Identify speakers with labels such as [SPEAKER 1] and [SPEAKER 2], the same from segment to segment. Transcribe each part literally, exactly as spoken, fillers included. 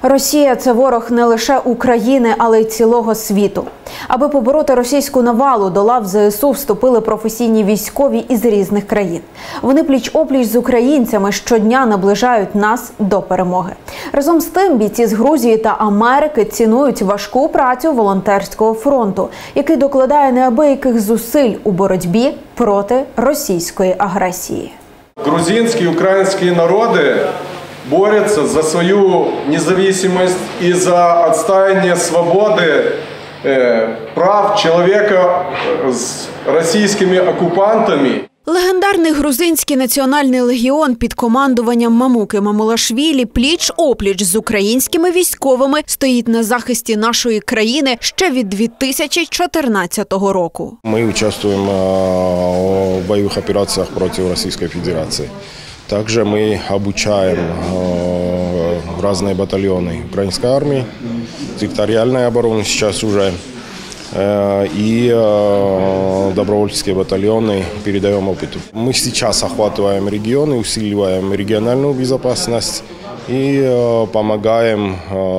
[SPEAKER 1] Росія – це ворог не лише України, але й цілого світу. Аби побороти російську навалу, до лав зе ес у вступили професійні військові із різних країн. Вони пліч-опліч з українцями щодня наближають нас до перемоги. Разом з тим, бійці з Грузії та Америки цінують важку працю волонтерського фронту, який докладає неабияких зусиль у боротьбі проти російської агресії.
[SPEAKER 2] Грузинские и украинские народы борются за свою независимость и за отстаивание свободы э, прав человека с российскими оккупантами.
[SPEAKER 1] Легендарний грузинський національний легіон під командуванням Мамуки Мамулашвілі пліч-опліч з українськими військовими стоїть на захисті нашої країни ще від дві тисячі чотирнадцятого року.
[SPEAKER 3] Ми участвуємо в бойових операціях проти Російської Федерації. Також ми обучаємо різні батальйони української армії, територіальної оборони зараз вже. И добровольческие батальоны передаем опыт. Мы сейчас охватываем регионы, усиливаем региональную безопасность и помогаем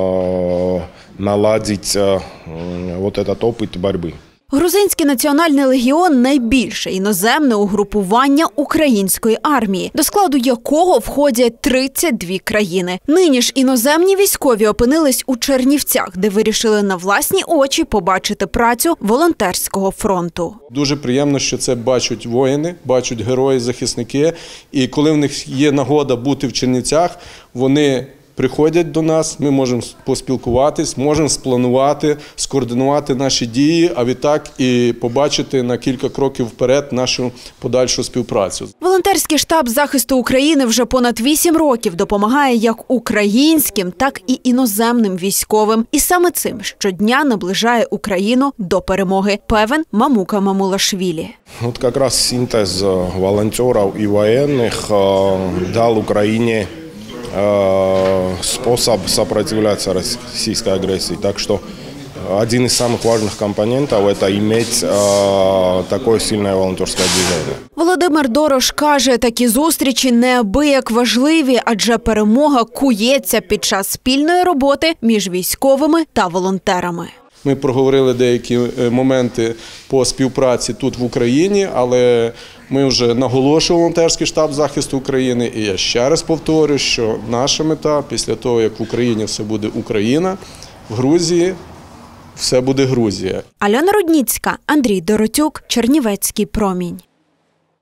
[SPEAKER 3] наладить вот этот опыт борьбы.
[SPEAKER 1] Грузинський національний легіон – найбільше іноземне угрупування української армії, до складу якого входять тридцять дві країни. Нині ж іноземні військові опинились у Чернівцях, де вирішили на власні очі побачити працю волонтерського фронту.
[SPEAKER 2] Дуже приємно, що це бачать воїни, бачать герої-захисники. І коли в них є нагода бути в Чернівцях, вони приходять до нас, ми можемо поспілкуватись, можемо спланувати, скоординувати наші дії, а відтак і побачити на кілька кроків вперед нашу подальшу співпрацю.
[SPEAKER 1] Волонтерський штаб захисту України вже понад вісім років допомагає як українським, так і іноземним військовим. І саме цим щодня наближає Україну до перемоги, певен Мамука Мамулашвілі.
[SPEAKER 3] От якраз синтез волонтерів і воєнних дав Україні способ сопротивляться российской агрессии. Так что один из самых важных компонентов – это иметь э, такое сильное волонтерское движение.
[SPEAKER 1] Володимир Дорош каже, такі зустрічі неабияк важливі, адже перемога кується під час спільної роботи між військовими та волонтерами.
[SPEAKER 2] Ми проговорили деякі моменти по співпраці тут в Україні, але ми вже наголошували волонтерський штаб захисту України. І я ще раз повторю, що наша мета після того, як в Україні все буде Україна, в Грузії все буде Грузія.
[SPEAKER 1] Альона Рудніцька, Андрій Доротюк, Чернівецький промінь.